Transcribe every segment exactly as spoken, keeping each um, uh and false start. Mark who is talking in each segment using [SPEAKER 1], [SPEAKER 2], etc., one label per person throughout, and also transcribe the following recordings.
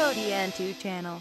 [SPEAKER 1] Zodian two Channel.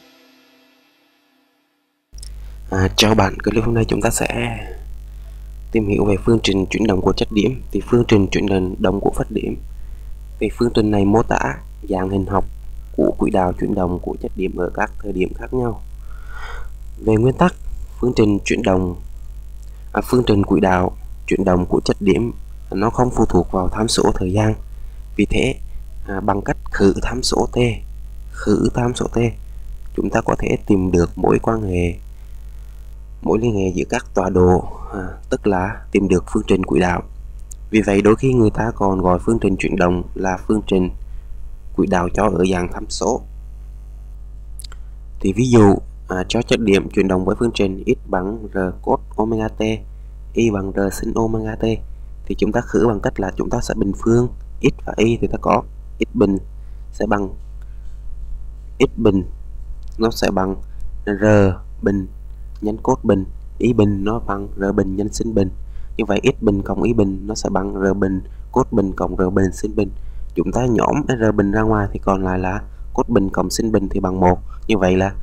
[SPEAKER 2] À, chào bạn, clip hôm nay chúng ta sẽ tìm hiểu về phương trình chuyển động của chất điểm. Thì phương trình chuyển động của phách điểm, thì phương trình này mô tả dạng hình học của quỹ đạo chuyển động của chất điểm ở các thời điểm khác nhau. Về nguyên tắc, phương trình chuyển động à, phương trình quỹ đạo chuyển động của chất điểm nó không phụ thuộc vào tham số thời gian. Vì thế à, bằng cách khử tham số t khử tham số t chúng ta có thể tìm được mối quan hệ mối liên hệ giữa các tọa độ, à, tức là tìm được phương trình quỹ đạo. Vì vậy đôi khi người ta còn gọi phương trình chuyển động là phương trình quỹ đạo cho ở dạng tham số. Thì ví dụ à, cho chất điểm chuyển động với phương trình x bằng r cos omega t, y bằng r sin omega t, thì chúng ta khử bằng cách là chúng ta sẽ bình phương x và y, thì ta có x bình sẽ bằng x bình nó sẽ bằng r bình nhân cos bình, y bình nó bằng r bình nhân sin bình. Như vậy x bình cộng y bình nó sẽ bằng r bình cos bình cộng r bình sin bình. Chúng ta nhóm r bình ra ngoài thì còn lại là cos bình cộng sin bình thì bằng một. Như vậy là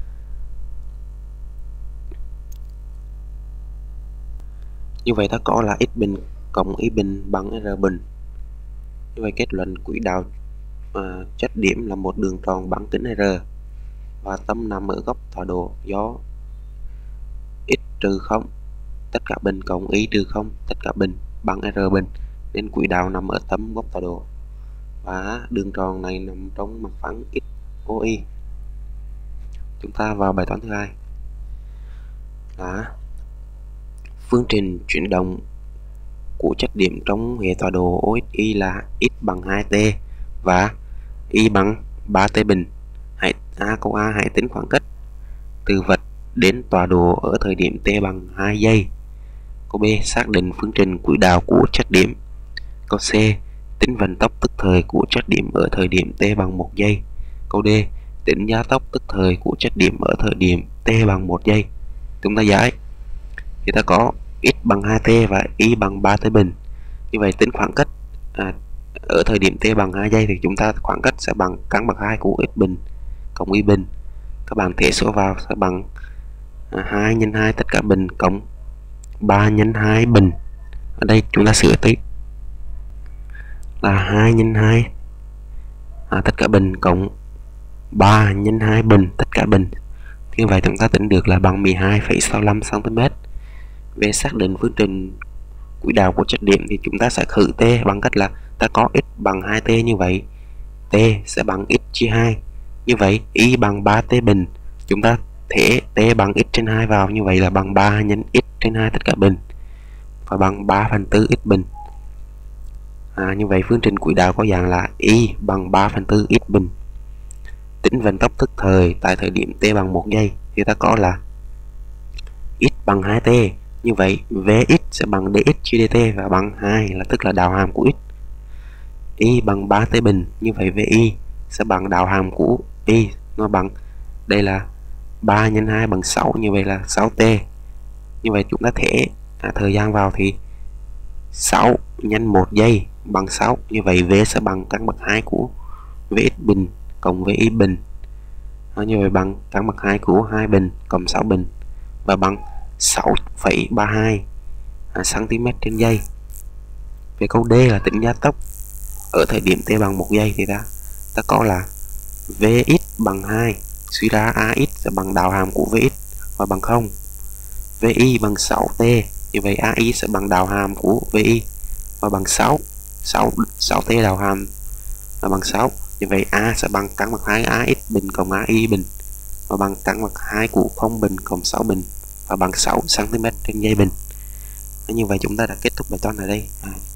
[SPEAKER 2] như vậy ta có là x bình cộng y bình bằng r bình. Như vậy kết luận quỹ đạo à, chất điểm là một đường tròn bán kính r và tâm nằm ở góc tọa độ do x trừ không tất cả bình cộng y trừ không tất cả bình bằng r bình, nên quỹ đạo nằm ở tâm góc tọa độ và đường tròn này nằm trong mặt phẳng x ô y. Chúng ta vào bài toán thứ hai là phương trình chuyển động của chất điểm trong hệ tọa độ o ích y là x bằng hai t và y bằng ba t bình. Hãy a câu A hãy tính khoảng cách từ vật đến tọa độ ở thời điểm t bằng hai giây. Câu B xác định phương trình quỹ đạo của chất điểm. Câu C tính vận tốc tức thời của chất điểm ở thời điểm t bằng một giây. Câu D tính gia tốc tức thời của chất điểm ở thời điểm t bằng một giây. Chúng ta giải thì ta có x bằng hai t và y bằng ba t bình. Như vậy tính khoảng cách à, ở thời điểm t bằng hai giây thì chúng ta khoảng cách sẽ bằng căn bậc hai của x bình cộng y bình. Các bạn thể số vào sẽ bằng à, hai nhân hai tất cả bình cộng ba nhân hai bình. Ở đây chúng ta sửa tí là hai nhân hai à, tất cả bình cộng ba nhân hai bình tất cả bình. Như vậy chúng ta tính được là bằng mười hai phẩy sáu mươi lăm xăng ti mét. Về xác định phương trình quỹ đạo của chất điểm thì chúng ta sẽ khử t bằng cách là ta có x bằng hai t, như vậy t sẽ bằng x chia hai. Như vậy y bằng ba t bình, chúng ta thể t bằng x trên hai vào, như vậy là bằng ba nhân x trên hai tất cả bình và bằng ba phần tư x bình. À, như vậy phương trình quỹ đạo có dạng là y bằng ba phần tư x bình. Tính vận tốc tức thời tại thời điểm t bằng một giây thì ta có là x bằng hai t, như vậy vx sẽ bằng dx chia dt và bằng hai, là tức là đạo hàm của x. Y bằng ba t bình, như vậy vi sẽ bằng đạo hàm của y, nó bằng đây là ba nhân hai bằng sáu, như vậy là sáu t. Như vậy chúng ta thể à, thời gian vào thì sáu nhân một giây bằng sáu, như vậy v sẽ bằng căn bậc hai của vx bình cộng vi bình. À, như vậy bằng căn bậc hai của hai bình cộng sáu bình và bằng sáu phẩy ba mươi hai à, cm trên giây. Về câu D là tính gia tốc ở thời điểm t bằng một giây thì ta ta có là vx bằng hai, suy ra ax sẽ bằng đạo hàm của vx và bằng không. Vi bằng sáu t, như vậy ai sẽ bằng đạo hàm của vi và bằng sáu. sáu sáu t đạo hàm là bằng sáu, như vậy a sẽ bằng căn bậc hai ax bình cộng ai bình và bằng căn bậc hai của không bình cộng sáu bình và bằng sáu xăng ti mét trên giây bình. Như vậy chúng ta đã kết thúc bài toán ở đây. À,